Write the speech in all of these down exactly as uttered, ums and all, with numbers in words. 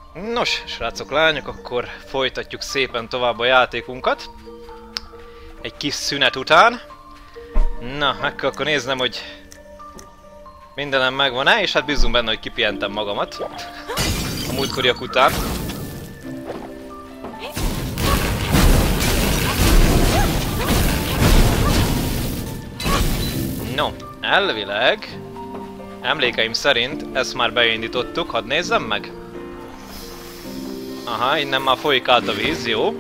Nos, srácok, lányok, akkor folytatjuk szépen tovább a játékunkat. Egy kis szünet után. Na, meg kell akkor néznem, hogy mindenem megvan-e, és hát bízunk benne, hogy kipihentem magamat a múltkoriak után. No, elvileg, emlékeim szerint ezt már beindítottuk, hadd nézzem meg. Aha, innen már folyik át a víz, jó.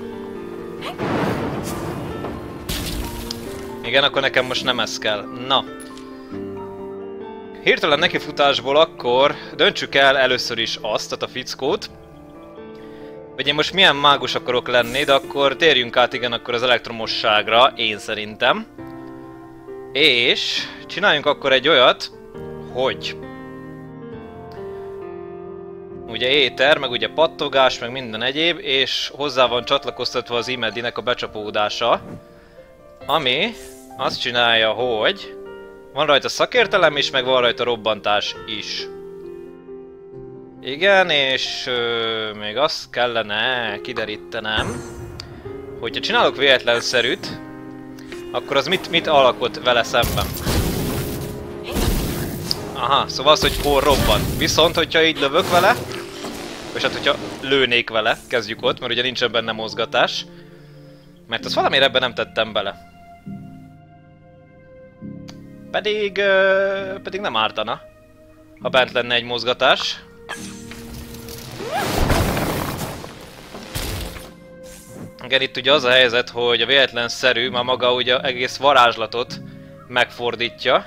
Igen, akkor nekem most nem ez kell. Na. Hirtelen nekifutásból akkor döntsük el először is azt, tehát a fickót. Hogy én most milyen mágus akarok lenni, de akkor térjünk át igen akkor az elektromosságra, én szerintem. És csináljunk akkor egy olyat, hogy... ugye éter, meg ugye pattogás, meg minden egyéb, és hozzá van csatlakoztatva az imedinek a becsapódása. Ami azt csinálja, hogy van rajta szakértelem is, meg van rajta robbantás is. Igen, és ö, még azt kellene kiderítenem, hogyha csinálok véletlenszerűt, akkor az mit, mit alakot vele szemben. Aha, szóval az, hogy hol robban. Viszont, hogyha így lövök vele, és hát, hogyha lőnék vele, kezdjük ott, mert ugye nincsen benne mozgatás. Mert azt valamiért ebben nem tettem bele. Pedig... Uh, pedig nem ártana, ha bent lenne egy mozgatás. Igen, itt ugye az a helyzet, hogy a véletlenszerű már maga ugye egész varázslatot megfordítja.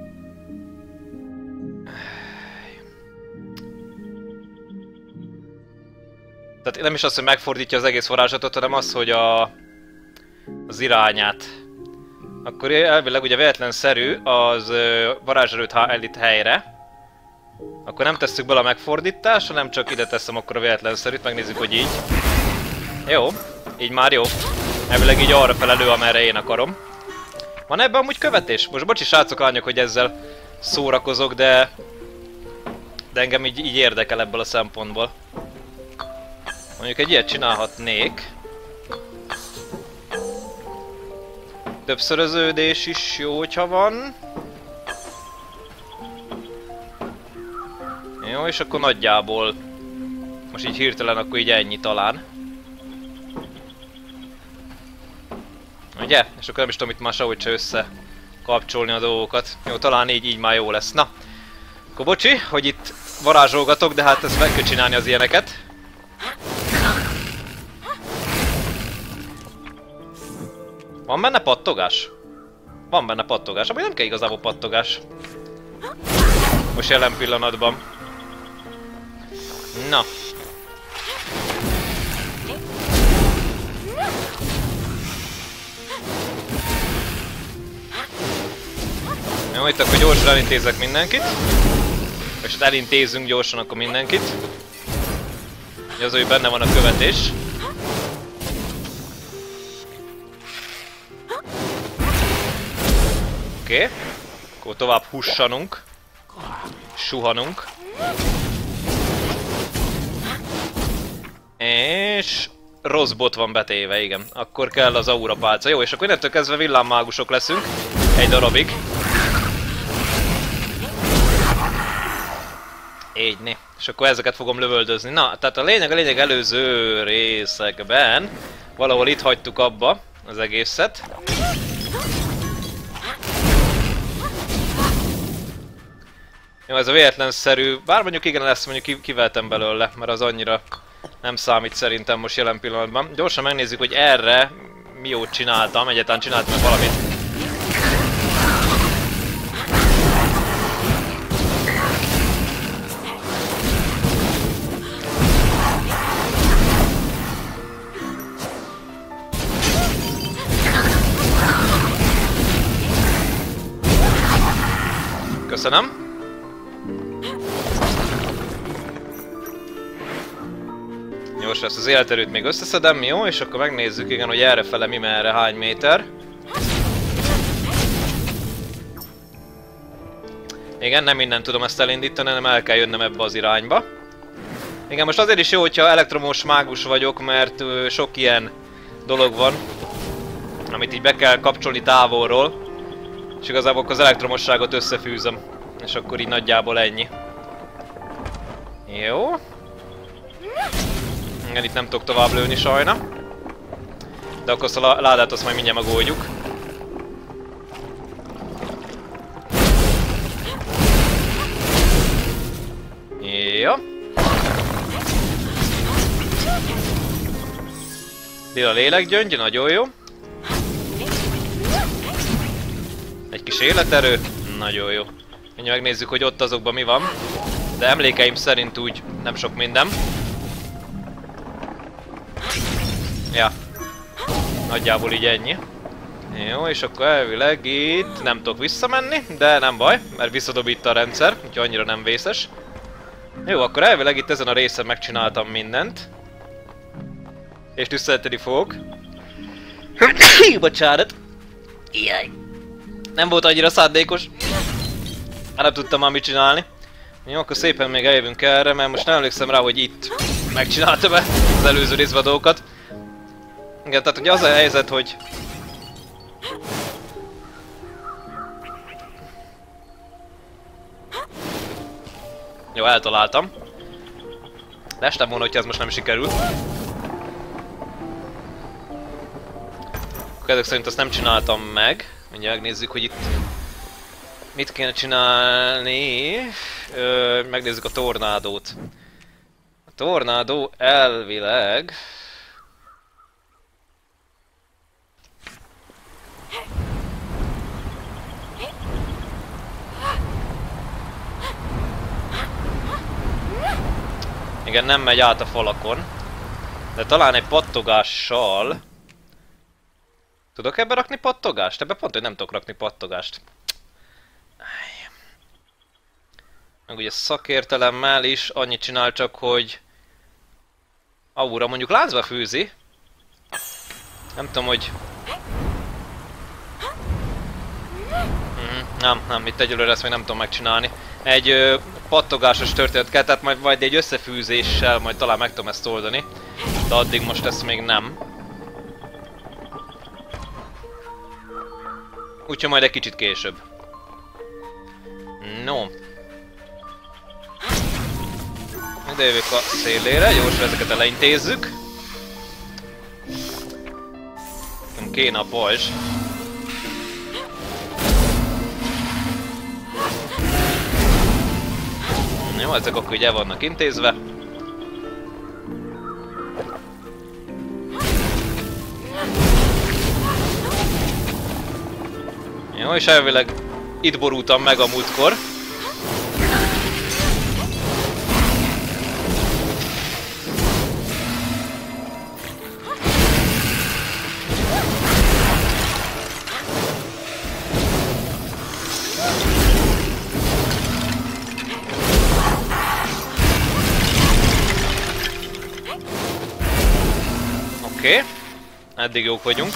Tehát nem is az, hogy megfordítja az egész varázslatot, hanem az, hogy a... az irányát. Akkor elvileg ugye véletlenszerű az varázserőt állít helyre. Akkor nem tesszük bele a megfordítást, hanem csak ide teszem akkor a véletlenszerűt, megnézzük, hogy így. Jó, így már jó. Elvileg így arra felelő, amerre én akarom. Van ebben amúgy követés? Most bocsi srácok, lányok, hogy ezzel szórakozok, de... de engem így, így érdekel ebből a szempontból. Mondjuk egy ilyet csinálhatnék. Többszöröződés is jó, hogyha van. Jó, és akkor nagyjából... most így hirtelen akkor így ennyi talán. Ugye? És akkor nem is tudom itt már sehogy se összekapcsolni a dolgokat. Jó, talán így, így már jó lesz. Na. Akkor bocsi, hogy itt varázsolgatok, de hát ezt meg kell csinálni az ilyeneket. Van benne pattogás? Van benne pattogás, amúgy nem kell igazából pattogás. Most jelen pillanatban. Na. Jó, itt akkor gyorsan elintézek mindenkit. És hát elintézünk gyorsan akkor mindenkit. Ugye az, hogy benne van a követés. Oké, okay. Akkor tovább hussanunk, suhanunk. És rossz bot van betéve, igen. Akkor kell az aura pálca. Jó, és akkor innentől kezdve villámmágusok leszünk. Egy darabig. Így, né. És akkor ezeket fogom lövöldözni. Na, tehát a lényeg, a lényeg előző részekben valahol itt hagytuk abba az egészet. Jó, ez a véletlenszerű, bár mondjuk igen, lesz mondjuk kiveltem belőle, mert az annyira nem számít szerintem most jelen pillanatban. Gyorsan megnézzük, hogy erre mi jót csináltam, egyáltalán csináltam meg valamit. Köszönöm. Gyors lesz az életerőt még összeszedem, jó? És akkor megnézzük, igen, hogy errefele mi merre, hány méter. Igen, nem innen tudom ezt elindítani, hanem el kell jönnöm ebbe az irányba. Igen, most azért is jó, hogyha elektromos mágus vagyok, mert ö, sok ilyen dolog van, amit így be kell kapcsolni távolról, és igazából az elektromosságot összefűzöm, és akkor így nagyjából ennyi. Jó. Igen, itt nem tudok tovább lőni sajna. De akkor azt a ládát azt majd mindjárt megoldjuk. Jó. Lila lélekgyöngy, nagyon jó. Egy kis életerő, nagyon jó. Mindjárt megnézzük, hogy ott azokban mi van. De emlékeim szerint úgy nem sok minden. Ja. Nagyjából így ennyi. Jó, és akkor elvileg itt nem tudok visszamenni, de nem baj, mert visszadob itt a rendszer, úgyhogy annyira nem vészes. Jó, akkor elvileg itt ezen a részen megcsináltam mindent. És tüsszelteni fogok. Bocsánat. Jaj. Nem volt annyira szándékos. Hát nem tudtam már mit csinálni. Jó, akkor szépen még eljövünk erre, mert most nem emlékszem rá, hogy itt megcsináltam-e az előző részben a dolgokat. Igen, tehát ugye az a helyzet, hogy... Jó, eltaláltam. Lestem volna, hogyha ez most nem sikerül. Akkor ezek szerint azt nem csináltam meg. Mindjárt megnézzük, hogy itt mit kéne csinálni. Ö, megnézzük a tornádót. A tornádó elvileg... Igen, nem megy át a falakon. De talán egy pattogással... Tudok ebbe rakni pattogást? Ebbe pont, hogy nem tudok rakni pattogást. Meg ugye szakértelemmel is annyit csinál csak, hogy... Aura mondjuk láncba fűzi. Nem tudom, hogy... Mm, nem, nem, itt egyelőre ezt még nem tudom megcsinálni. Egy ö, pattogásos történet kell, tehát majd, majd egy összefűzéssel majd talán meg tudom ezt oldani. De addig most ezt még nem. Úgyhogy majd egy kicsit később. No. Ide jövök a szélére, gyorsan ezeket eleintézzük. Nem kéne a pajzs. Jó, ezek akkor így el vannak intézve. Jó, és elvileg itt borultam meg a múltkor. Oké, okay. Eddig jók vagyunk.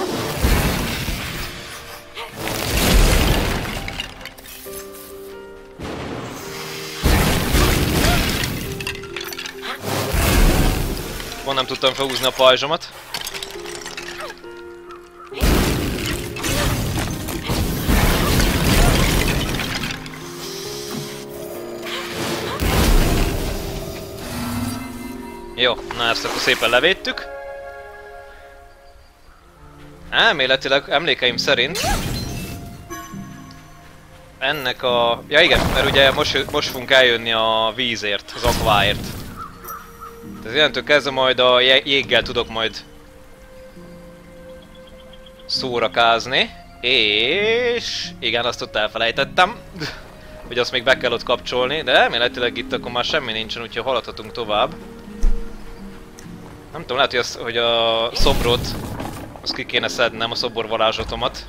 Nem tudtam felhúzni a pajzsomat. Jó, na ezt akkor szépen levédtük. Elméletileg, emlékeim szerint ennek a... Ja igen, mert ugye most, most fogunk eljönni a vízért, az akváért. Ez jelentő kezdve majd a jéggel tudok majd szórakázni. És... igen, azt ott elfelejtettem. Hogy azt még be kell ott kapcsolni, de elméletileg itt akkor már semmi nincsen, úgyhogy haladhatunk tovább. Nem tudom, lehet, hogy, az, hogy a szobrot, azt ki kéne szednem, a szobor varázslatomat.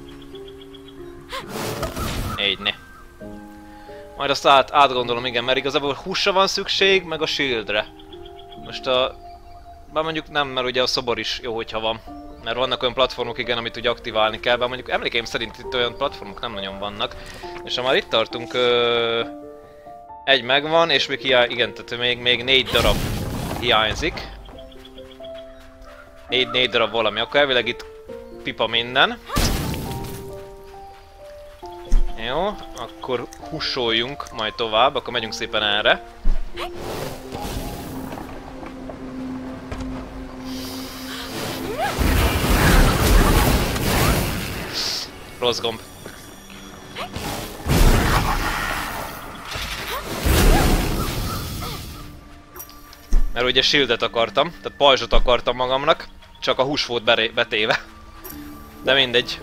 Egyné. Majd azt át, átgondolom, igen, mert igazából húsra van szükség, meg a shieldre. Most a... bár mondjuk nem, mert ugye a szobor is jó, hogyha van. Mert vannak olyan platformok, igen, amit ugye aktiválni kell, bár mondjuk emlékeim szerint itt olyan platformok nem nagyon vannak. És ha már itt tartunk, ö... Egy megvan, és még hiány... igen, tehát még, még négy darab hiányzik. Négy, négy darab valami, akkor elvileg itt pipa minden. Jó, akkor hussoljunk majd tovább, akkor megyünk szépen erre. Rossz gomb. Mert ugye shieldet akartam, tehát pajzsot akartam magamnak, csak a hús volt betéve. De mindegy.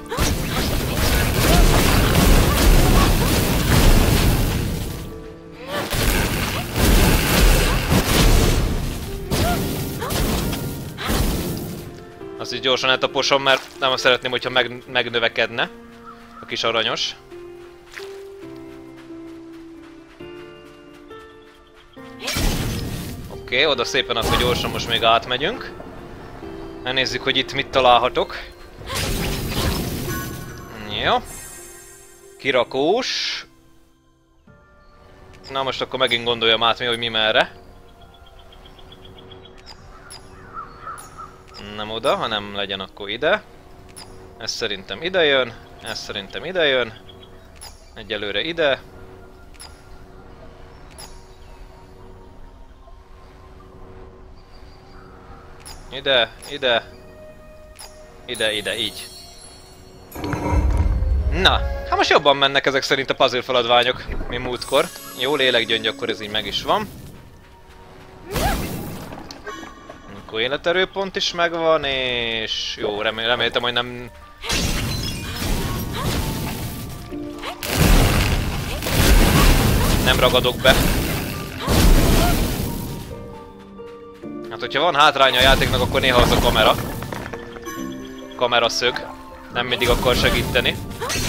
Azt is gyorsan eltaposom, mert nem szeretném, hogyha meg, megnövekedne a kis aranyos. Oké, okay, oda szépen akkor gyorsan most még átmegyünk. Megnézzük, hogy itt mit találhatok. Jó. Kirakós. Na most akkor megint gondoljam át, mi, hogy mi merre. Nem oda, hanem legyen akkor ide. Ez szerintem ide jön. Ez szerintem ide jön. Egyelőre ide. Ide, ide. Ide, ide, így. Na, hát most jobban mennek ezek szerint a puzzle feladványok, mint múltkor. Jó lélekgyöngy, akkor ez így meg is van. Akkor életerőpont is megvan, és jó, remél, reméltem, hogy nem... Nem ragadok be. Hát, hogyha van hátránya a játéknak, akkor néha az a kamera. Kameraszög. Nem mindig akar segíteni.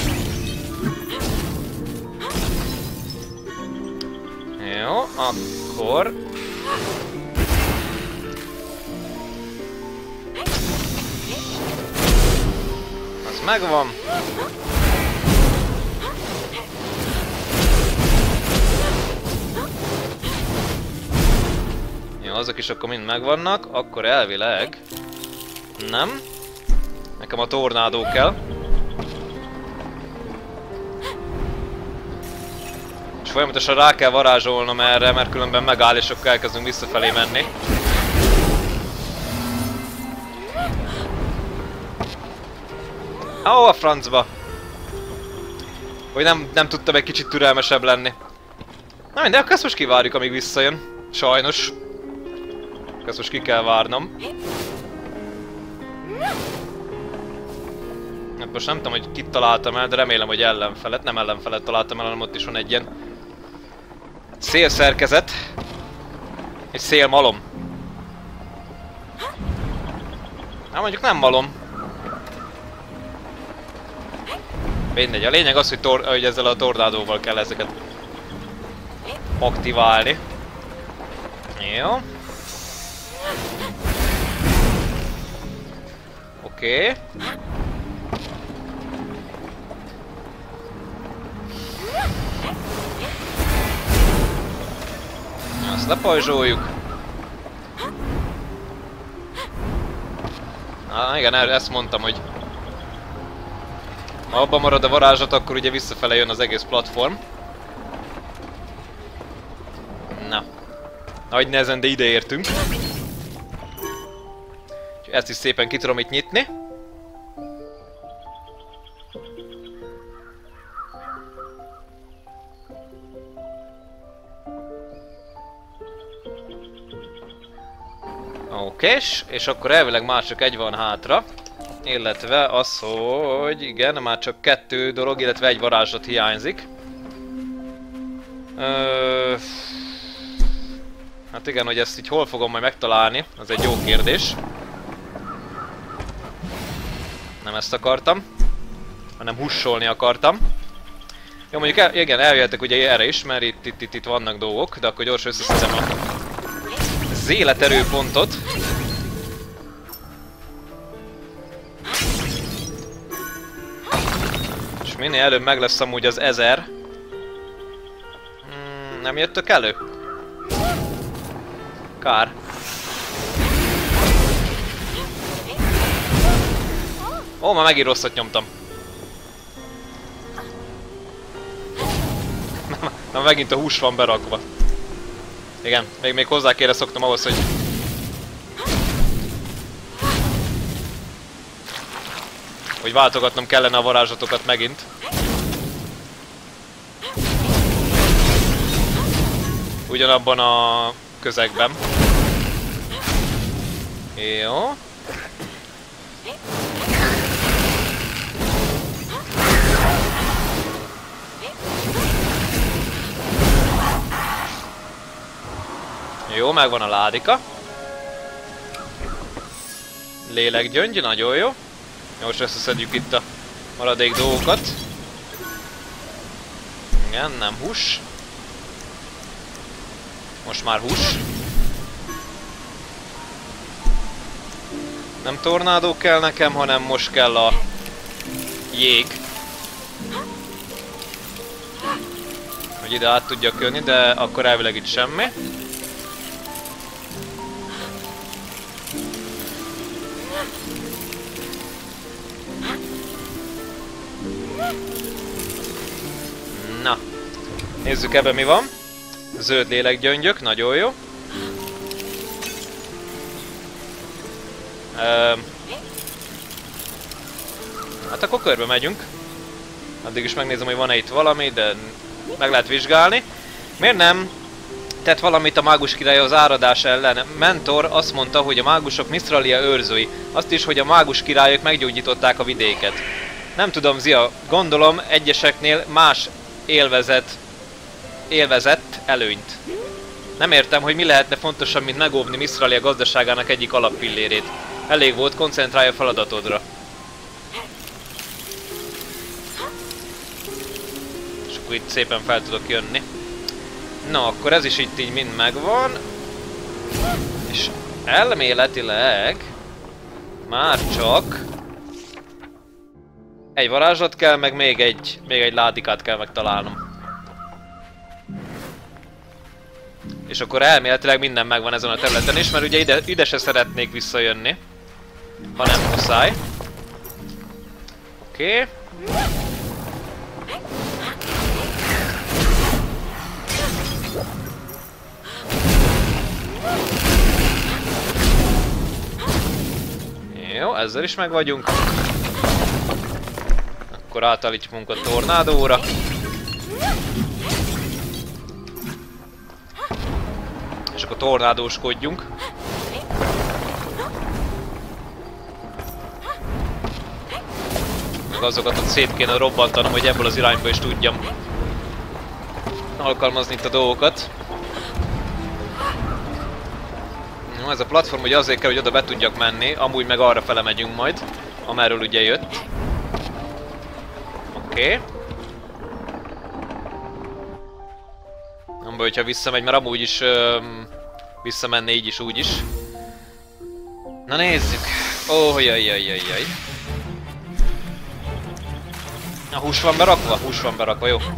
Jó, akkor... Az megvan. Jó, azok is akkor mind megvannak, akkor elvileg... Nem. Nekem a tornádó kell. És folyamatosan rá kell varázsolnom erre, mert különben megáll és akkor elkezdünk visszafelé menni. Ó, a francba! Hogy nem, nem tudtam egy kicsit türelmesebb lenni. Na mindegy, akkor ezt most kivárjuk, amíg visszajön. Sajnos. Ezt most ki kell várnom. Hát most nem tudom, hogy kit találtam el, de remélem, hogy ellenfelet. Nem ellenfelet találtam el, hanem ott is van egy ilyen szélszerkezet. Egy szélmalom. Hát mondjuk nem malom. Mindegy, a lényeg az, hogy, tor hogy ezzel a tornádóval kell ezeket aktiválni. Jó. Oké. Okay. Azt lepajzsoljuk. Ah, igen, ezt mondtam, hogy ha abban marad a varázslat, akkor ugye visszafele jön az egész platform. Na. Nagy nehezen, de ide értünk. Ezt is szépen ki tudom itt nyitni. Okés, és akkor elvileg már csak egy van hátra. Illetve az, hogy igen, már csak kettő dolog, illetve egy varázslat hiányzik. Ö... Hát igen, hogy ezt így hol fogom majd megtalálni, az egy jó kérdés. Nem ezt akartam, hanem hussolni akartam. Jó, mondjuk el, igen, eljöhetek ugye erre is, mert itt, itt, itt, itt vannak dolgok, de akkor gyorsan összeszedem az életerőpontot. És minél előbb meg lesz amúgy az ezer. Hmm, Nem jöttök elő? Kár. Ó, már megint rosszat nyomtam. Na, megint a hús van berakva. Igen, még, még hozzá kéne szoktam ahhoz, hogy... hogy váltogatnom kellene a varázslatokat megint. Ugyanabban a közegben. Jó. Jó, megvan a ládika. Lélekgyöngy, nagyon jó. Most összeszedjük itt a maradék dolgokat. Igen, nem hús. Most már hús. Nem tornádó kell nekem, hanem most kell a jég. Hogy ide át tudjak jönni, de akkor elvileg itt semmi. Na, nézzük ebben mi van. Zöld lélekgyöngyök, nagyon jó. Ehm, hát akkor körbe megyünk. Addig is megnézem, hogy van-e itt valami, de meg lehet vizsgálni. Miért nem tett valamit a mágus király az áradás ellen? Mentor azt mondta, hogy a mágusok Mistralia őrzői. Azt is, hogy a mágus királyok meggyógyították a vidéket. Nem tudom, Zia, gondolom egyeseknél más élvezet, élvezett előnyt. Nem értem, hogy mi lehetne fontosabb, mint megóvni Mistralia gazdaságának egyik alappillérét. Elég volt, koncentrálj a feladatodra. És akkor itt szépen fel tudok jönni. Na, akkor ez is itt így mind megvan. És elméletileg már csak egy varázslat kell, meg még egy, még egy ládikát kell megtalálnom. És akkor elméletileg minden megvan ezen a területen is, mert ugye ide, ide se szeretnék visszajönni. Ha nem muszáj. Oké. Okay. Jó, ezzel is meg vagyunk. Akkor átállítjuk a tornádóra. És akkor tornádóskodjunk. Meg azokat ott szét kéne robbantanom, hogy ebből az irányba is tudjam alkalmazni itt a dolgokat. No, ez a platform ugye azért kell, hogy oda be tudjak menni, amúgy meg arra fele megyünk majd, amerről ugye jött. Oké. Okay. Nem baj, hogyha visszamegy, mert amúgy is öm, visszamenne így is, úgy is. Na nézzük. Ó, jaj, jaj, jaj, jaj. A hús van berakva? Hús van berakva, jó.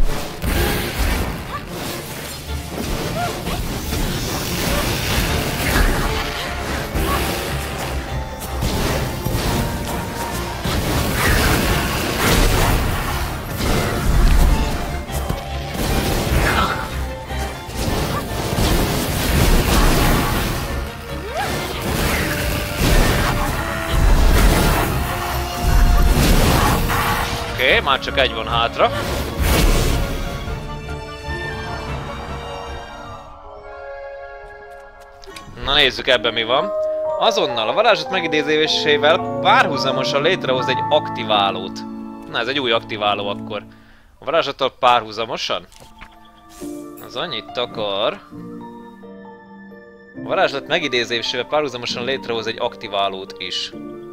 Oké, okay, már csak egy van hátra. Na nézzük, ebben mi van. Azonnal a varázslat megidézésével párhuzamosan létrehoz egy aktiválót. Na, ez egy új aktiváló akkor. A varázslattal párhuzamosan? Az annyit akar. A varázslat megidézésével párhuzamosan létrehoz egy aktiválót is.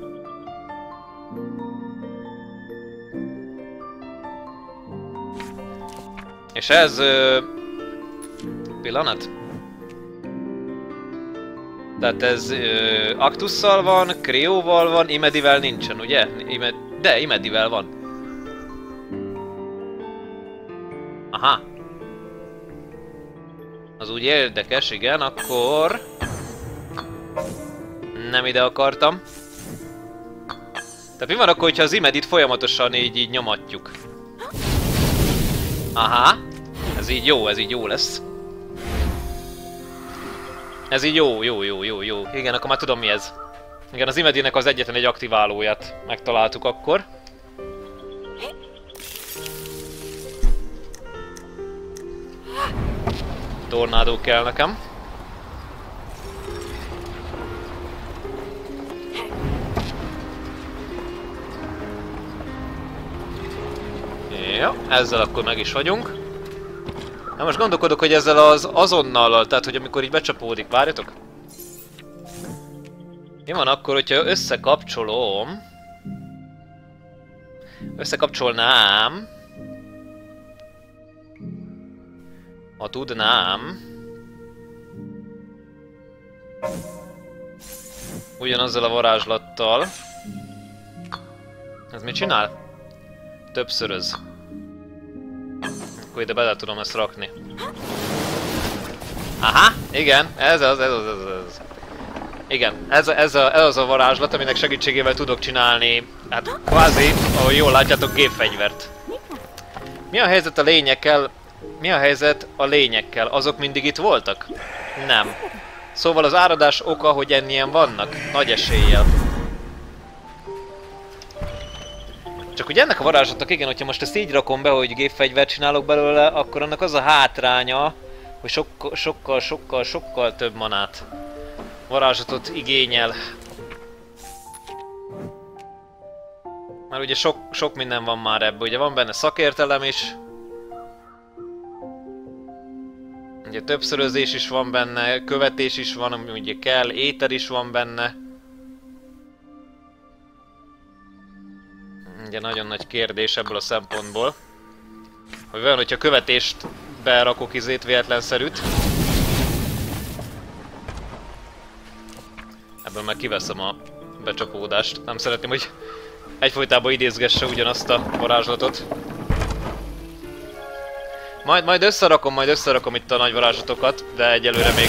És ez... Ö... pillanat. Tehát ez ö... Aktusszal van, Kreóval van, Imedivel nincsen, ugye? Imed... De, Imedivel van. Aha. Az úgy érdekes, igen, akkor... Nem ide akartam. Tehát mi van akkor, hogyha az imedit folyamatosan így, így nyomatjuk? Aha. Ez így jó, ez így jó lesz. Ez így jó, jó, jó, jó, jó. Igen, akkor már tudom mi ez. Igen, az imedinek az egyetlen egy aktiválóját megtaláltuk akkor. Tornádó kell nekem. Jó, ezzel akkor meg is vagyunk. Na most gondolkodok, hogy ezzel az azonnal, tehát hogy amikor így becsapódik, várjatok. Mi van akkor, hogyha összekapcsolom? Összekapcsolnám. Ha tudnám. Ugyanazzal a varázslattal. Ez mit csinál? Többszöröz. Akkor ide bele tudom ezt rakni. Aha, igen, ez az, ez az, ez az. Ez az. Igen, ez, a, ez, a, ez az a varázslat, aminek segítségével tudok csinálni, hát kvázi, ahogy jól látjátok, gépfegyvert. Mi a helyzet a lényekkel? Mi a helyzet a lényekkel? Azok mindig itt voltak? Nem. Szóval az áradás oka, hogy ennyien vannak? Nagy eséllyel. Csak ugye ennek a varázslatnak, igen, hogyha most ezt így rakom be, hogy gépfegyvert csinálok belőle, akkor annak az a hátránya, hogy sokkal, sokkal, sokkal, sokkal több manát, varázslatot igényel. Mert ugye sok, sok minden van már ebből, ugye van benne szakértelem is. Ugye többszörözés is van benne, követés is van, ami ugye kell, éter is van benne. Ugye nagyon nagy kérdés ebből a szempontból. Hogy olyan, hogyha követést berakok izét, véletlenszerűt. Ebből meg kiveszem a becsapódást. Nem szeretném, hogy egyfolytában idézgesse ugyanazt a varázslatot. Majd, majd összerakom, majd összerakom itt a nagy varázslatokat, de egyelőre még...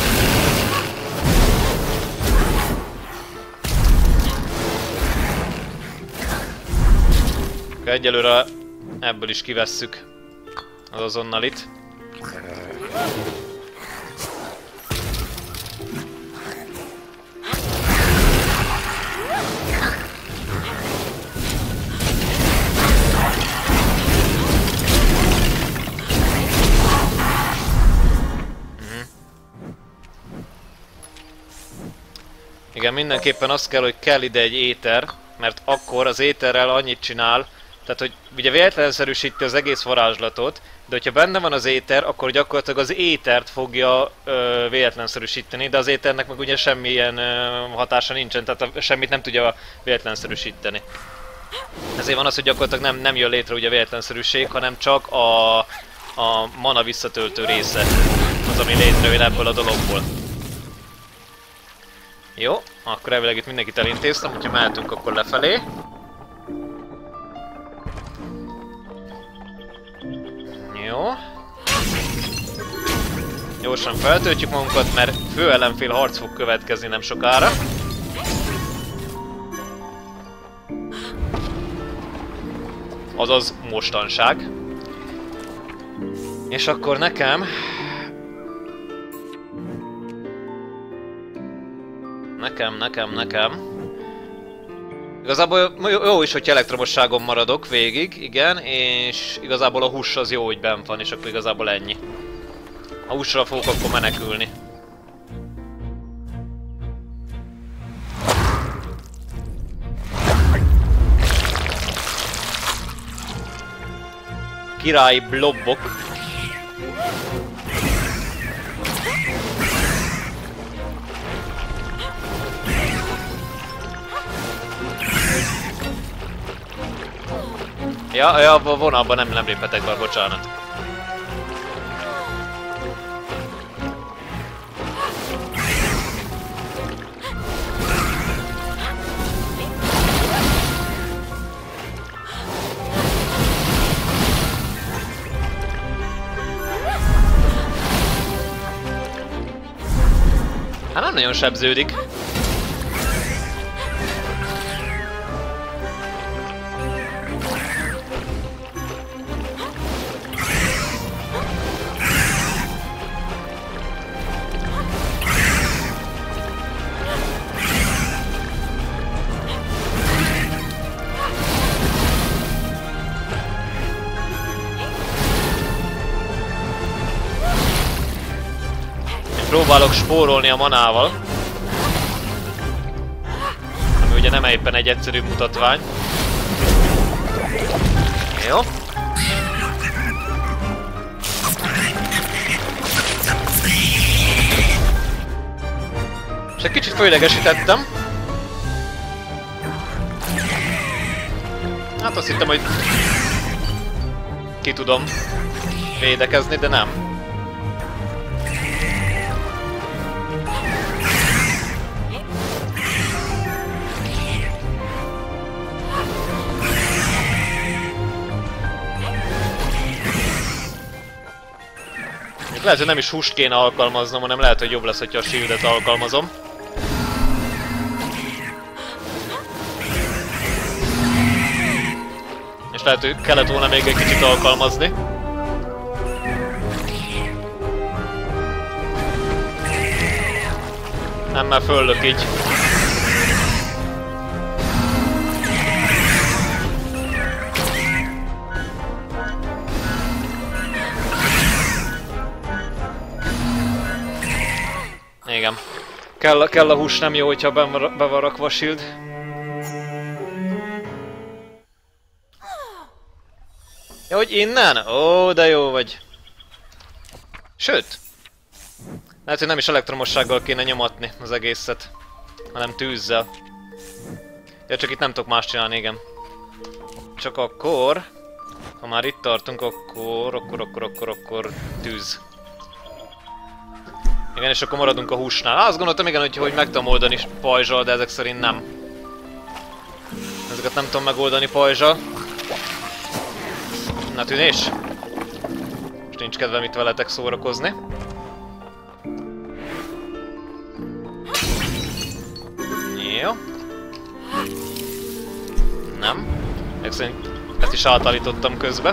Egyelőre ebből is kivesszük az azonnalit. Igen, mindenképpen az kell, hogy kell ide egy éter, mert akkor az éterrel annyit csinál, tehát hogy ugye véletlenszerűsíti az egész varázslatot, de hogyha benne van az éter, akkor gyakorlatilag az étert fogja ö, véletlenszerűsíteni, de az éternek meg ugye semmilyen ö, hatása nincsen, tehát a, semmit nem tudja véletlenszerűsíteni. Ezért van az, hogy gyakorlatilag nem, nem jön létre ugye a véletlenszerűség, hanem csak a, a mana visszatöltő része az, ami létrejön ebből a dologból. Jó, akkor elvileg itt mindenkit elintéztem, hogyha mehetünk akkor lefelé. Jó. Gyorsan feltöltjük magunkat, mert fő ellenfél harc fog következni nem sokára. Azaz mostanság. És akkor nekem... Nekem, nekem, nekem... Igazából jó is, hogy elektromosságon maradok végig, igen, és igazából a hús az jó, hogy bent van, és akkor igazából ennyi. Ha húsra fogok, akkor menekülni. Királyi blobbok. Ja, ja, a vonalban nem, nem léphetek be, bocsánat. nagyon sebződik. Próbálok spórolni a manával. Ami ugye nem éppen egy egyszerű mutatvány. Jó. És egy kicsit fölidegesítettem. Hát azt hittem, hogy ki tudom védekezni, de nem. Lehet, hogy nem is húst kéne alkalmaznom, hanem lehet, hogy jobb lesz, hogyha a shieldet alkalmazom. És lehet, hogy kellett volna még egy kicsit alkalmazni. Nem, már föllök így. Igen. Kell, kell a hús, nem jó, hogyha be van, be van rakva a shield. Ja, hogy innen? Ó, de jó vagy. Sőt. Lehet, hogy nem is elektromossággal kéne nyomatni az egészet, hanem tűzzel. Ja, csak itt nem tudok más csinálni, igen. Csak akkor... Ha már itt tartunk, akkor... Akkor, akkor, akkor, akkor... Tűz. Igen, és akkor maradunk a húsnál. Azt gondoltam, igen, hogy, hogy meg tudom oldani pajzsal, de ezek szerint nem. Ezeket nem tudom megoldani pajzsal. Na, tűnés! Most nincs kedvem itt veletek szórakozni. Jó. Nem. Ezek szerint ezt is átállítottam közbe.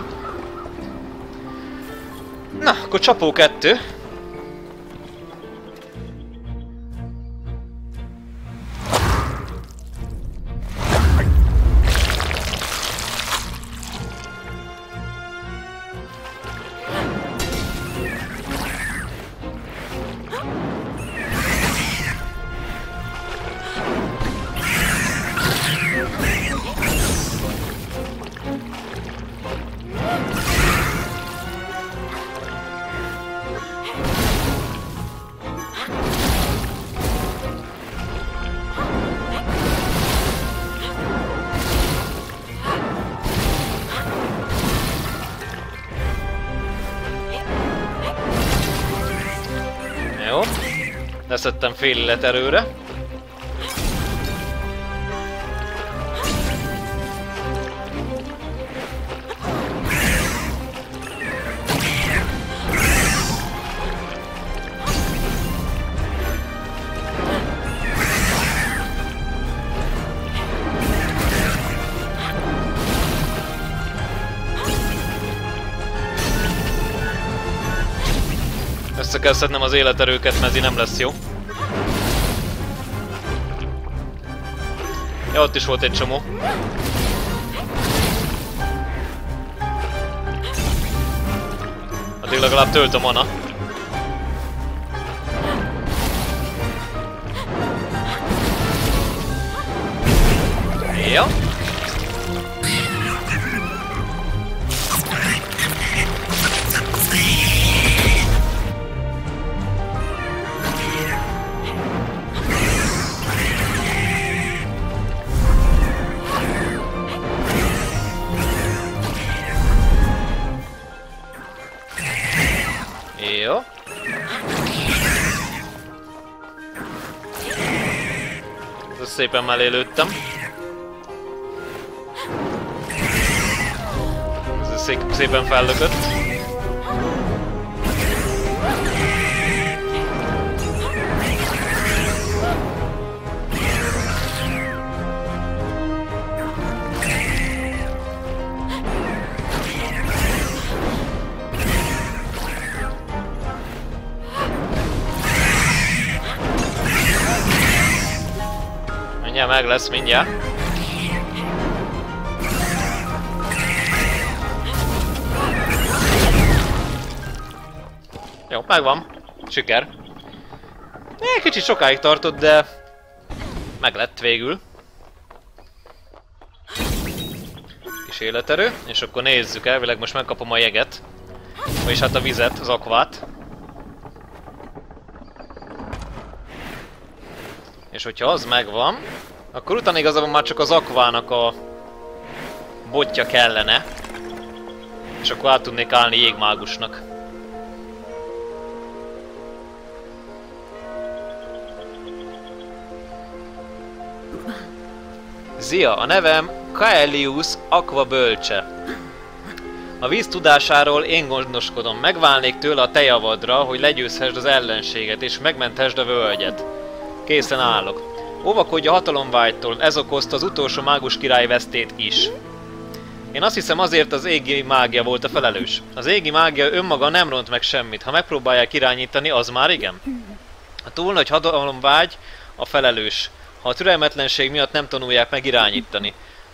Na, akkor csapó kettő. Leszettem fél élet erőre. Össze kell szednem az életerőket, mert ez így nem lesz jó. Ja, ott is volt egy csomó. Addig legalább tölt a mana. Ja. Jó. Ez szépen mellé lőttem. Ez szép, szépen fellökött. meg lesz mindjárt. Jó, megvan. Siker. Egy kicsit sokáig tartott, de meg lett végül. Kis életerő, és akkor nézzük, elvileg most megkapom a jeget. Vagyis hát a vizet, az akvát. És hogyha az megvan, akkor utána igazából már csak az akvának a botja kellene. És akkor át tudnék állni jégmágusnak. Zia, a nevem Kaelius Aqua bölcse. A víz tudásáról én gondoskodom, megválnék tőle a te javadra, hogy legyőzhessd az ellenséget és megmenthessd a völgyet. Készen állok. Óvakodj a hatalomvágytól, ez okozta az utolsó mágus király vesztét is. Én azt hiszem azért az égi mágia volt a felelős. Az égi mágia önmaga nem ront meg semmit, ha megpróbálják irányítani, az már igen. A túl nagy hatalomvágy a felelős, ha a türelmetlenség miatt nem tanulják meg irányítani.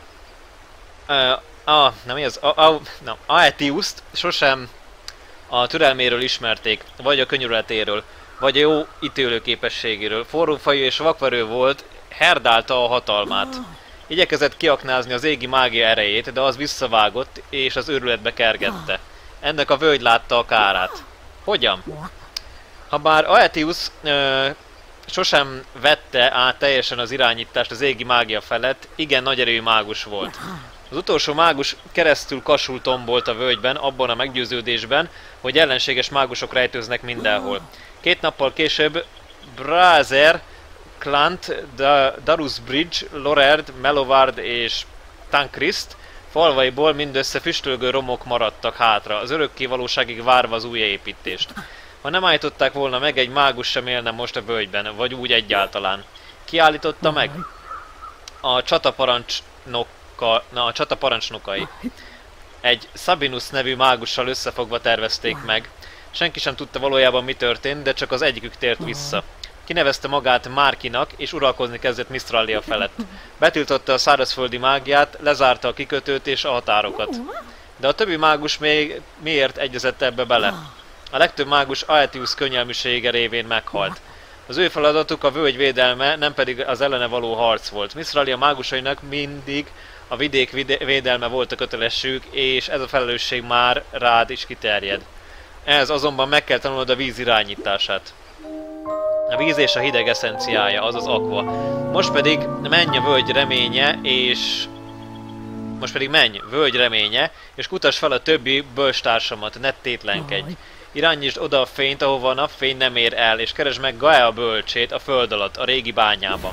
Uh, ah, nem mi az? A, a, na, Aetiuszt sosem a türelméről ismerték, vagy a könyörületéről, vagy a jó ítélő képességéről. Forrófejű és vakverő volt, herdálta a hatalmát. Igyekezett kiaknázni az égi mágia erejét, de az visszavágott és az őrületbe kergette. Ennek a völgy látta a kárát. Hogyan? Habár Aetius ö, sosem vette át teljesen az irányítást az égi mágia felett, igen nagy erőű mágus volt. Az utolsó mágus keresztül kasul tombolt a völgyben, abban a meggyőződésben, hogy ellenséges mágusok rejtőznek mindenhol. Két nappal később Brazer, Clant, da Darusbridge, Lorerd, Melovard és Tankrist falvaiból mindössze füstölgő romok maradtak hátra, az örökké valóságig várva az újjáépítést. Ha nem állították volna meg, egy mágus sem élne most a völgyben, vagy úgy egyáltalán. Ki állította meg? A csataparancsnoka, na, a csataparancsnokai. Egy Sabinus nevű mágussal összefogva tervezték meg. Senki sem tudta valójában mi történt, de csak az egyikük tért vissza. Kinevezte magát Márkinak, és uralkozni kezdett Mistralia felett. Betiltotta a szárazföldi mágiát, lezárta a kikötőt és a határokat. De a többi mágus még miért egyezett ebbe bele? A legtöbb mágus Aetius könnyelműsége révén meghalt. Az ő feladatuk a völgy védelme, nem pedig az ellene való harc volt. Mistralia mágusainak mindig a vidék védelme volt a kötelességük, és ez a felelősség már rád is kiterjed. Ez azonban meg kell tanulnod a víz irányítását. A víz és a hideg eszenciája, az az aqua. Most pedig menj a völgy reménye, és... Most pedig menj, völgy reménye, és kutass fel a többi bölcstársamat, ne tétlenkedj. Irányítsd oda a fényt, ahova a napfény nem ér el, és keresd meg Gaia bölcsét a föld alatt, a régi bányában.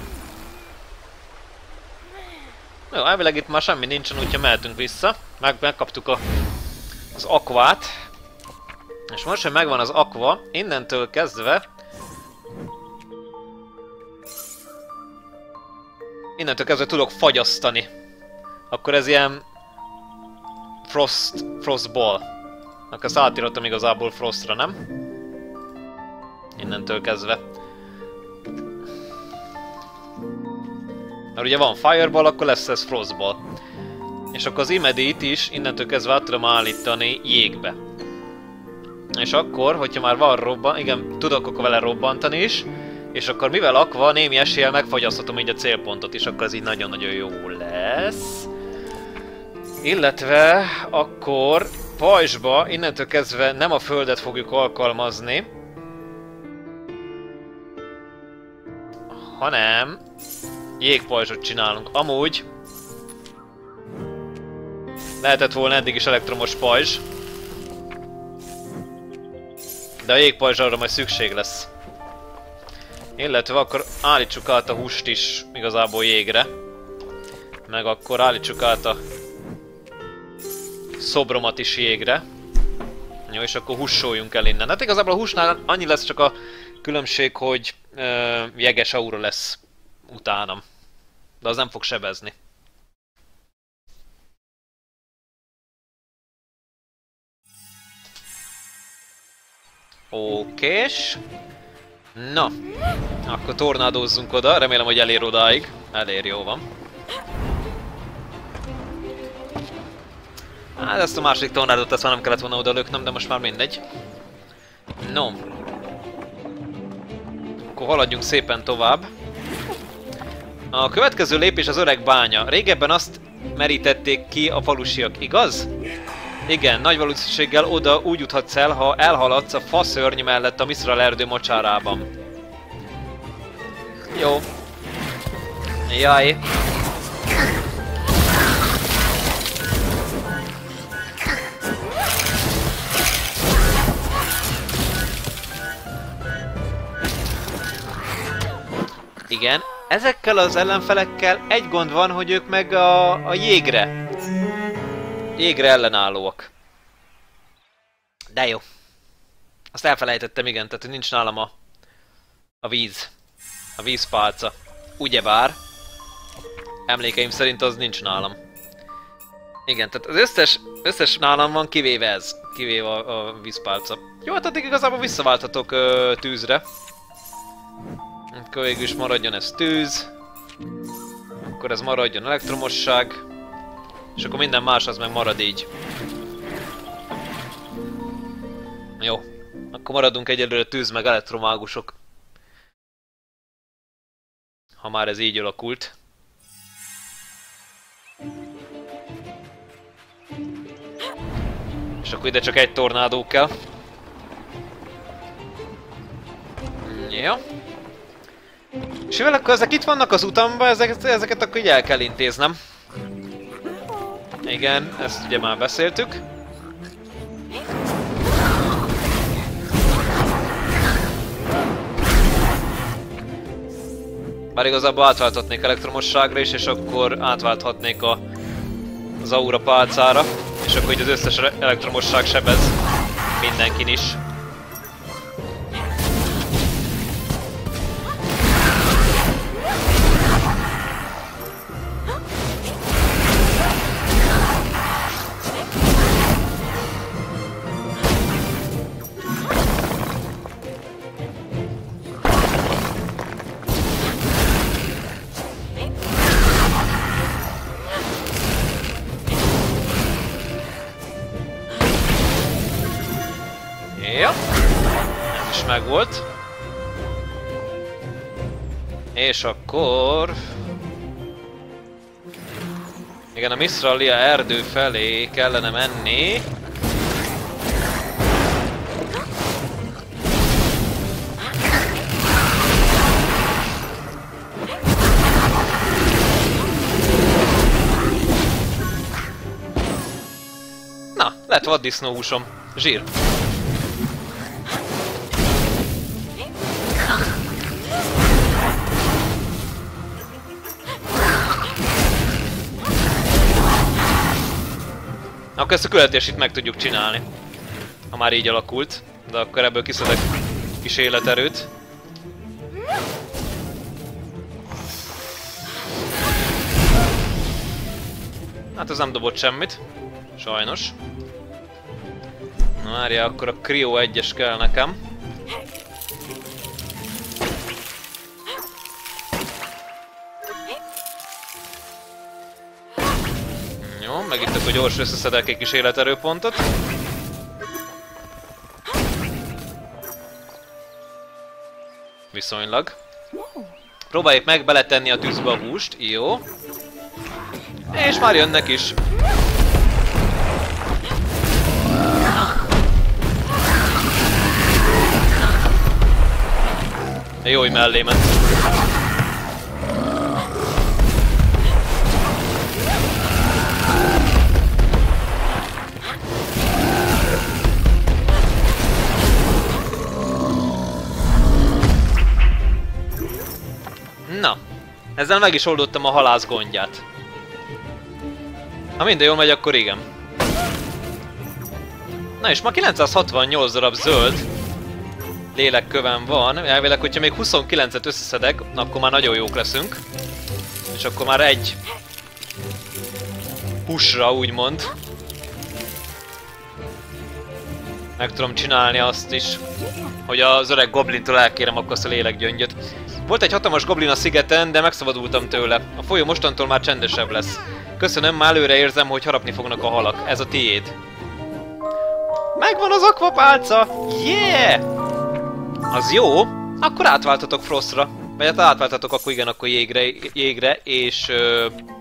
Jó, elvileg itt már semmi nincsen, úgyhogy mehetünk vissza. Meg, megkaptuk a, az aquát. És most, hogy megvan az aqua, innentől kezdve... Innentől kezdve tudok fagyasztani. Akkor ez ilyen... Frost... Frostball. Akkor ezt átírottam igazából Frostra, nem? Innentől kezdve. Mert ugye van Fireball, akkor lesz ez Frostball. És akkor az Immedit is innentől kezdve át tudom állítani jégbe. És akkor, hogyha már van robban, igen, tudok akkor vele robbantani is. És akkor mivel aqua, némi eséllyel megfagyasztatom így a célpontot is, akkor ez így nagyon-nagyon jó lesz. Illetve akkor pajzsba innentől kezdve nem a földet fogjuk alkalmazni, hanem jégpajzsot csinálunk. Amúgy lehetett volna eddig is elektromos pajzs, de a jégpajzsra majd szükség lesz. Illetve akkor állítsuk át a húst is igazából jégre. Meg akkor állítsuk át a szobromat is jégre. Jó, és akkor hussoljunk el innen. Hát igazából a húsnál annyi lesz csak a különbség, hogy ö, jeges aura lesz utánam. De az nem fog sebezni. Okés. Na, akkor tornádózzunk oda, remélem, hogy elér odáig. Elér, jó van. Hát ezt a második tornádot, ezt már nem kellett volna oda löknöm, de most már mindegy. No. Akkor haladjunk szépen tovább. A következő lépés az öreg bánya. Régebben azt merítették ki a falusiak, igaz? Igen, nagy valószínűséggel oda úgy juthatsz el, ha elhaladsz a faszörny mellett a Mistral erdő mocsárában. Jó. Jaj. Igen, ezekkel az ellenfelekkel egy gond van, hogy ők meg a, a jégre. Jégre ellenállóak. De jó. Azt elfelejtettem, igen, tehát nincs nálam a, a víz. A vízpálca. Ugyebár. Emlékeim szerint az nincs nálam. Igen, tehát az összes, összes nálam van, kivéve ez. Kivéve a, a vízpálca. Jó, hát addig igazából visszaválthatok ö, tűzre. Akkor végül is maradjon ez tűz. Akkor ez maradjon elektromosság. És akkor minden más az meg marad így. Jó. Akkor maradunk egyelőre tűz meg elektromágusok. Ha már ez így alakult. És akkor ide csak egy tornádó kell. Jó. És mivel akkor ezek itt vannak az utamban, ezeket, ezeket akkor így el kell intéznem. Igen, ezt ugye már beszéltük. Bár igazából átválthatnék elektromosságra is, és akkor átválthatnék a, az aura pálcára. És akkor így az összes elektromosság sebez mindenkin is. Ja, ez is megvolt. És akkor... igen, a Mistralia erdő felé kellene menni. Na, lett vaddisznóhúsom. Zsír. Akkor ezt a küldetést itt meg tudjuk csinálni. Ha már így alakult. De akkor ebből kiszedek kis életerőt. Hát ez nem dobott semmit. Sajnos. Na várjál, akkor a Cryo egyes kell nekem. Jó, meg itt akkor gyors összeszedek egy kis életerőpontot. Viszonylag. Próbáljuk meg beletenni a tűzbe a húst, jó. És már jönnek is. Jó, hogy mellé ment. Na, ezzel meg is oldottam a halász gondját. Ha minden jól megy, akkor igen. Na és ma kilencszázhatvannyolc darab zöld lélekkövem van. Elvileg, hogyha még huszonkilencet összeszedek, akkor már nagyon jók leszünk. És akkor már egy pushra, úgymond meg tudom csinálni azt is, hogy az öreg goblintól elkérem akkor azt a lélekgyöngyöt. Volt egy hatalmas goblin a szigeten, de megszabadultam tőle. A folyó mostantól már csendesebb lesz. Köszönöm, már előre érzem, hogy harapni fognak a halak. Ez a tiéd. Megvan az akvapálca! Yeah! Az jó. Akkor átváltatok Frostra. Vagy hát átváltatok akkor igen, akkor jégre, jégre és... Ö,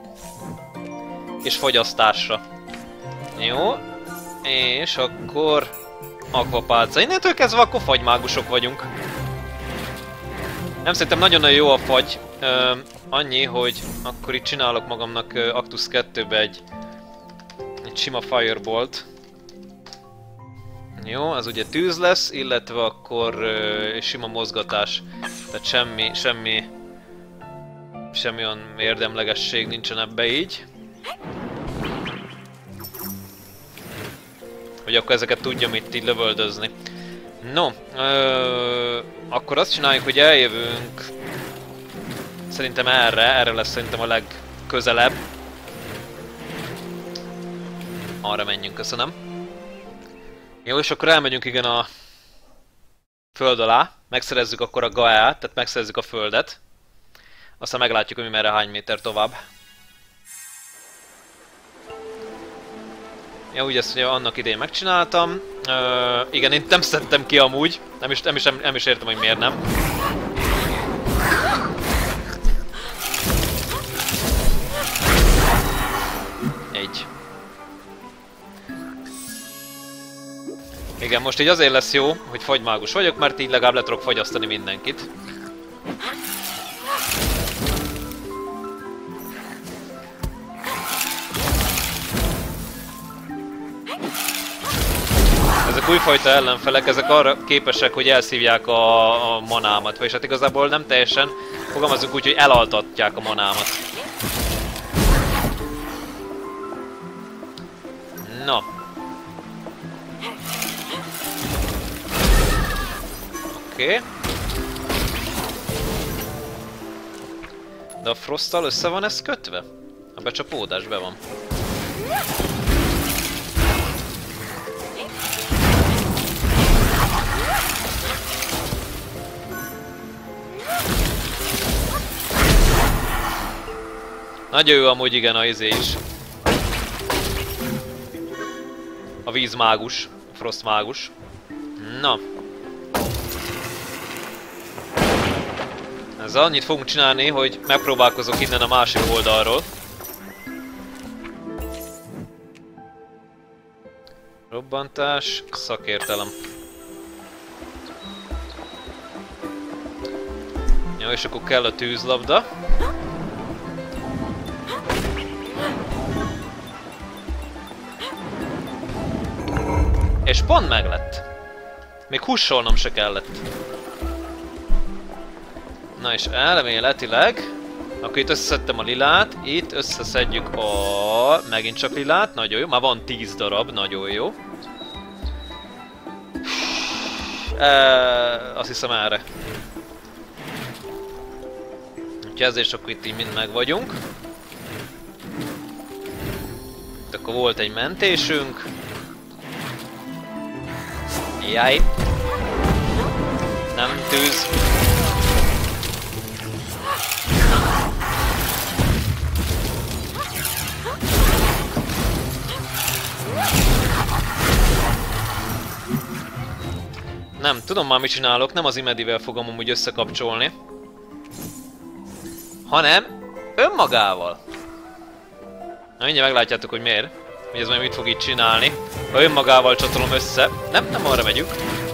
és fogyasztásra. Jó. És akkor... Akvapálca. Innentől kezdve akkor fagymágusok vagyunk. Nem, szerintem nagyon-nagyon jó a fagy. Ö, annyi, hogy akkor itt csinálok magamnak ö, Actus kettőbe egy, egy sima Firebolt. Jó, az ugye tűz lesz, illetve akkor ö, sima mozgatás. Tehát semmi, semmi, semmi olyan érdemlegesség nincsen ebbe így. Hogy akkor ezeket tudjam itt így lövöldözni. No, ö, akkor azt csináljuk, hogy eljövünk szerintem erre, erre lesz szerintem a legközelebb. Arra menjünk, köszönöm. Jó, és akkor elmegyünk igen a föld alá, megszerezzük akkor a Gaeát, tehát megszerezzük a földet. Aztán meglátjuk, hogy mi merre hány méter tovább. Ja, úgy ezt ugye annak idején megcsináltam. Ö, igen, én nem szedtem ki amúgy. Nem is, nem, is, nem, nem is értem, hogy miért nem. Egy. Igen, most így azért lesz jó, hogy fagymágus vagyok, mert így legalább le tudok fagyasztani mindenkit. Ezek újfajta ellenfelek, ezek arra képesek, hogy elszívják a, a manámat, vagyis hát igazából nem teljesen, fogalmazunk úgy, hogy elaltatják a manámat. Na. Oké. Okay. De a Frosttal össze van ez kötve? A becsapódás be van. Nagyon jó amúgy igen a izé is. A vízmágus, a frostmágus. Na. Ezzel annyit fogunk csinálni, hogy megpróbálkozok innen a másik oldalról. Robbantás, szakértelem. Jó, és akkor kell a tűzlabda. És pont meglett. Még hussolnom se kellett. Na és elméletileg, akkor itt összeszedtem a lilát, itt összeszedjük a... megint csak lilát, nagyon jó, már van tíz darab, nagyon jó. E, azt hiszem erre. Úgyhogy ezért akkor itt így mind meg vagyunk. Itt akkor volt egy mentésünk. Jaj. Nem tűz. Nem, tudom már mit csinálok, nem az imedivel fogom amúgy összekapcsolni. Hanem önmagával. Na mindjárt meglátjátok, hogy miért. Hogy ez majd mit fog így csinálni. Ha önmagával csatolom össze. Nem, nem arra megyünk.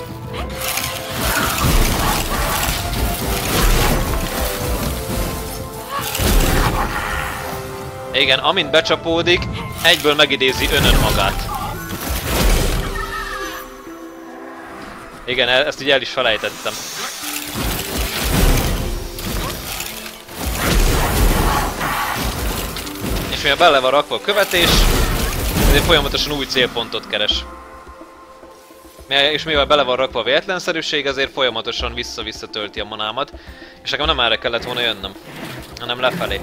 Igen, amint becsapódik, egyből megidézi önön magát. Igen, ezt így el is felejtettem. És mivel bele van rakva a követés, ezért folyamatosan új célpontot keres. És mivel bele van rakva a véletlenszerűség, ezért folyamatosan vissza-vissza tölti a manámat. És nekem nem erre kellett volna jönnöm, hanem lefelé.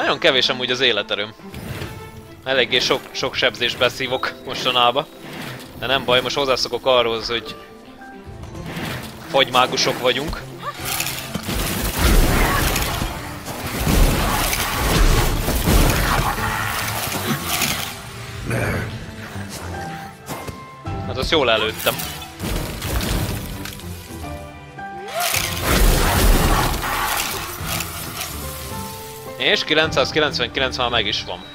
Nagyon kevés amúgy az életerőm. Eléggé sok, sok sebzést beszívok mostanában. De nem baj, most hozzászokok arról, hogy fagymágusok vagyunk. Hát azt jól előttem. És kilencszázkilencvenkilenc már meg is van.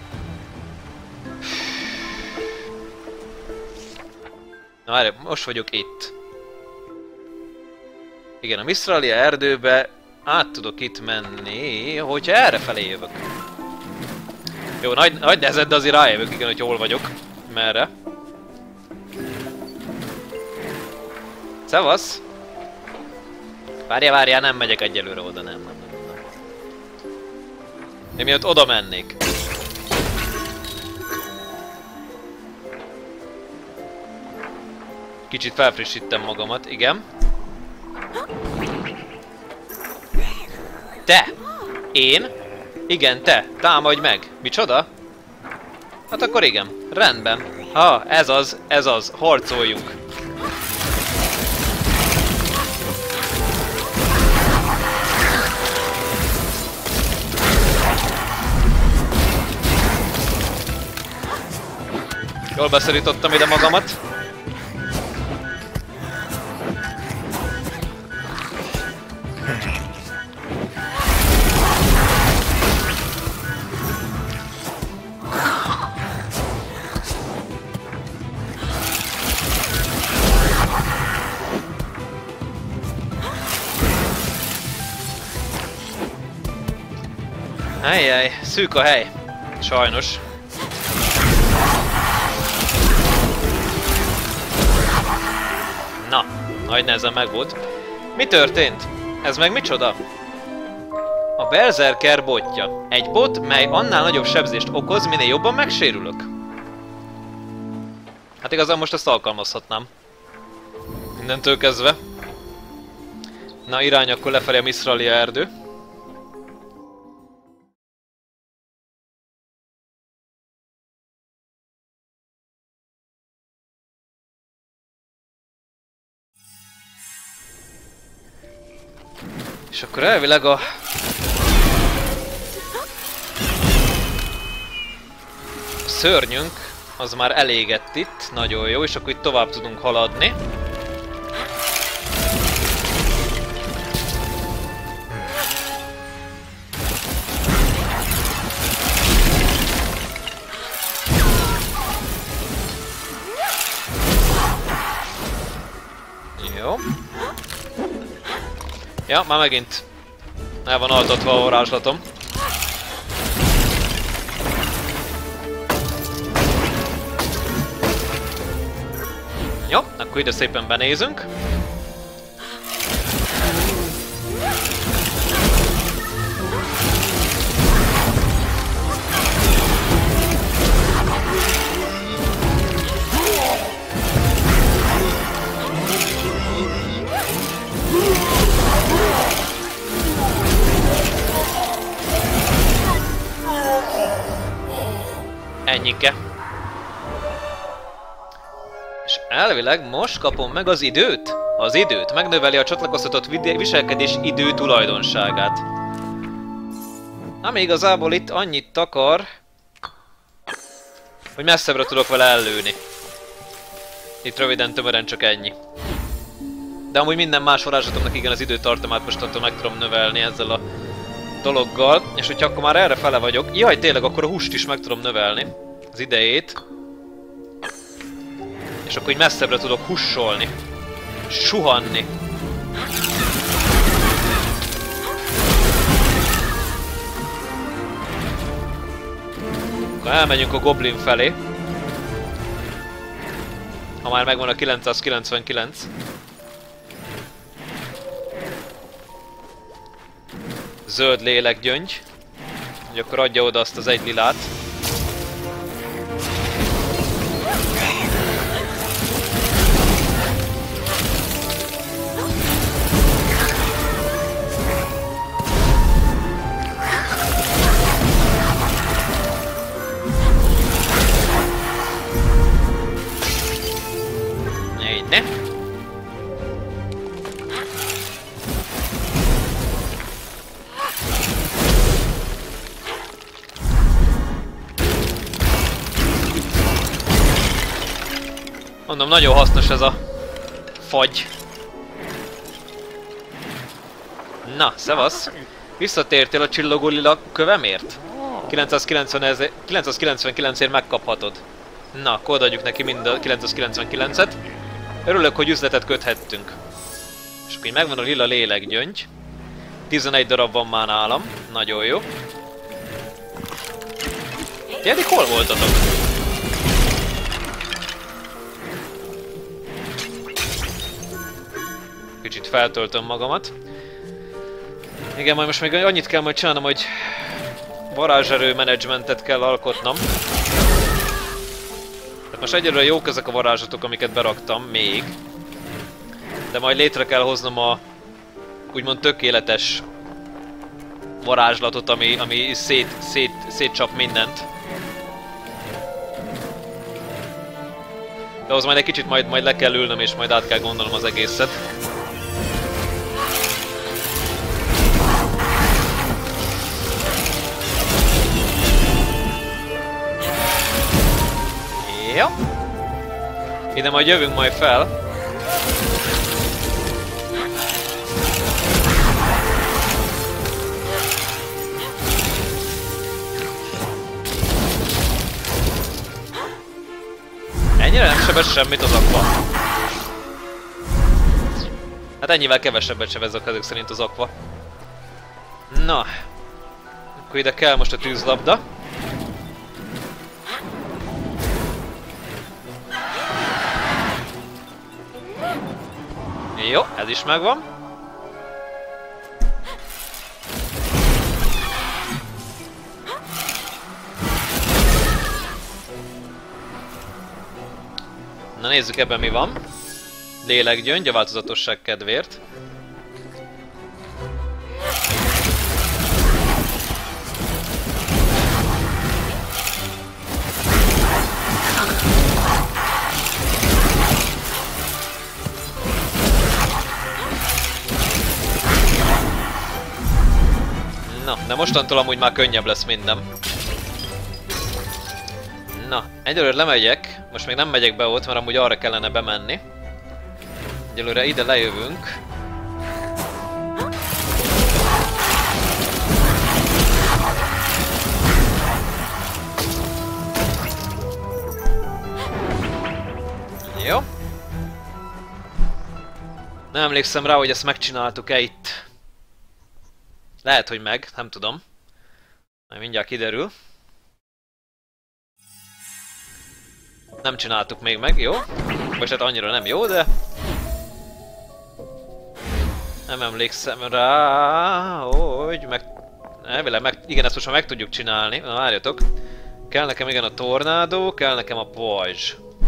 Na várj, most vagyok itt. Igen, a Mistralia erdőbe át tudok itt menni, hogyha errefelé jövök. Jó, nagy, nagy nehezed, de azért rájövök, igen, hogy hol vagyok. Merre. Szevasz! Várjál, várjál, nem megyek egyelőre oda, nem, nem, nem, nem. Én miatt oda mennék. Kicsit felfrissítem magamat, igen. Te! Én? Igen, te! Támadj meg! Micsoda? Hát akkor igen. Rendben. Ha, ez az, ez az. Harcoljunk. Jól beszorítottam ide magamat. Ajjaj, szűk a hely. Sajnos. Na, nagy nehezen megvolt. Mi történt? Ez meg micsoda? A Berserker botja. Egy bot, mely annál nagyobb sebzést okoz, minél jobban megsérülök. Hát igazán most ezt alkalmazhatnám. Mindentől kezdve. Na, irány akkor lefelé a Mistralia erdő. És akkor elvileg a... szörnyünk az már elégett itt, nagyon jó, és akkor itt tovább tudunk haladni. Jó. Ja, már megint el van altatva a varázslatom. Jó, akkor ide szépen benézünk. Ennyike. És elvileg most kapom meg az időt. Az időt megnöveli a csatlakoztatott viselkedés idő tulajdonságát. Ami igazából itt annyit takar, hogy messzebbre tudok vele ellőni. Itt röviden, tömören csak ennyi. De amúgy minden más varázslatomnak igen az időtartamát mostantól meg tudom növelni ezzel a dologgal. És hogyha akkor már erre fele vagyok, jaj tényleg, akkor a húst is meg tudom növelni. Az idejét. És akkor így messzebbre tudok hussolni. Suhanni. Akkor elmegyünk a Goblin felé. Ha már megvan a kilencszázkilencvenkilenc. Zöld lélekgyöngy. Hogy akkor adja oda azt az egy lilát. Mondom, nagyon hasznos ez a fagy. Na, szevasz! Visszatértél a csillogó lila kövemért? kilencszázkilencvenkilencért megkaphatod. Na, akkor odaadjuk neki mind a kilencszázkilencvenkilencet. Örülök, hogy üzletet köthettünk. És akkor így megvan a lila lélekgyöngy. tizenegy darab van már nálam. Nagyon jó. Ti eddig hol voltatok? Kicsit feltöltöm magamat. Igen, majd most még annyit kell majd csinálnom, hogy varázserő menedzsmentet kell alkotnom. Tehát most egyelőre jók ezek a varázslatok, amiket beraktam még. De majd létre kell hoznom a úgymond tökéletes varázslatot, ami, ami szét, szét, szétcsap mindent. De ahhoz majd egy kicsit majd, majd le kell ülnöm és majd át kell gondolnom az egészet. Jó. Ide majd jövünk majd fel. Ennyire nem sebez semmit az akva. Hát ennyivel kevesebbet sebezek ezek szerint az akva. Na. Akkor ide kell most a tűzlabda. Jó, ez is megvan. Na nézzük, ebben mi van. Lélekgyöngy a változatosság kedvéért. Na, de mostantól amúgy már könnyebb lesz minden. Na, egyelőre lemegyek. Most még nem megyek be ott, mert amúgy arra kellene bemenni. Egyelőre ide lejövünk. Jó. Nem emlékszem rá, hogy ezt megcsináltuk-e itt. Lehet, hogy meg, nem tudom. Majd mindjárt kiderül. Nem csináltuk még meg, jó? Vagy hát annyira nem jó, de... Nem emlékszem rá, hogy meg... Elvileg meg... Igen, ezt most már meg tudjuk csinálni. Na, várjatok. Kell nekem igen a tornádó, kell nekem a pajzs.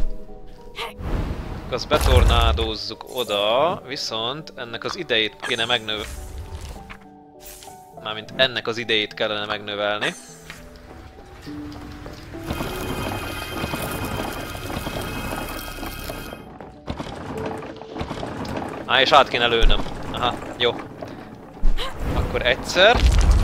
Azt betornádózzuk oda, viszont ennek az idejét kéne megnöv... Mármint ennek az idejét kellene megnövelni. Á, és át kéne lőnöm. Aha, jó. Akkor egyszer.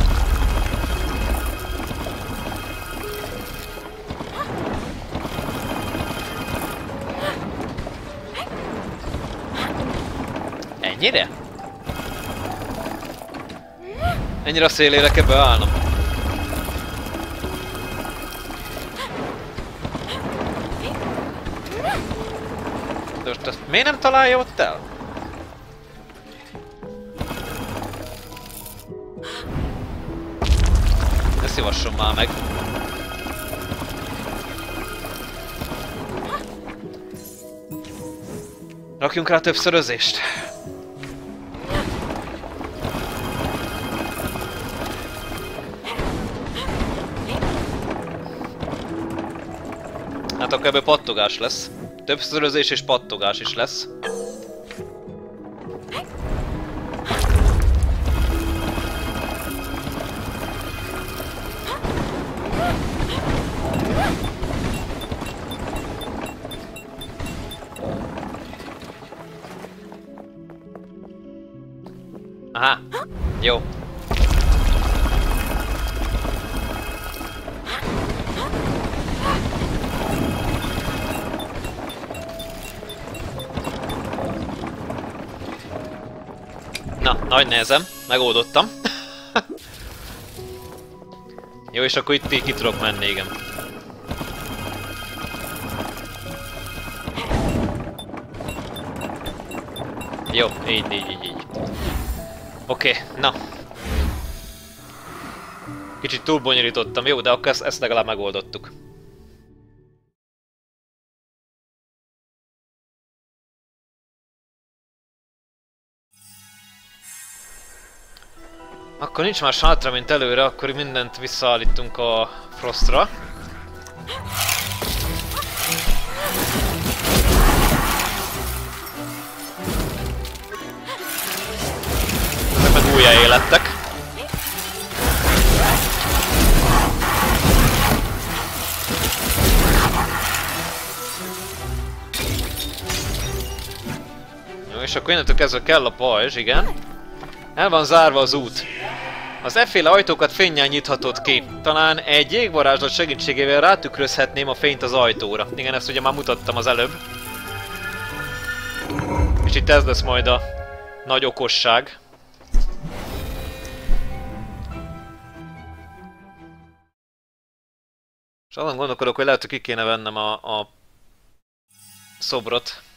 Ennyire? Ennyire a szélére kell beállnom. De most ezt miért nem találja ott el? Ne szívasson már meg. Rakjunk rá többszörözést. Hát akkor ebből pattogás lesz. Többszörözés és pattogás is lesz. Aha, jó. Na, nagy nehezem, megoldottam. Jó, és akkor itt ki tudok menni, igen. Jó, így, így, így, így. Oké, okay, na. Kicsit túl bonyolítottam, jó, de akkor ezt, ezt legalább megoldottuk. Akkor nincs más hátra, mint előre, akkor mindent visszaállítunk a Frostra. Ezek meg újjáélettek. Jó, és akkor innentől kezdve kell a pajzs, igen. El van zárva az út. Az efféle ajtókat fénnyel nyithatod ki. Talán egy jégvarázslat segítségével rátükrözhetném a fényt az ajtóra. Igen, ezt ugye már mutattam az előbb. És itt ez lesz majd a nagy okosság. És azon gondolkodok, hogy lehet, hogy ki kéne vennem a, a szobrot.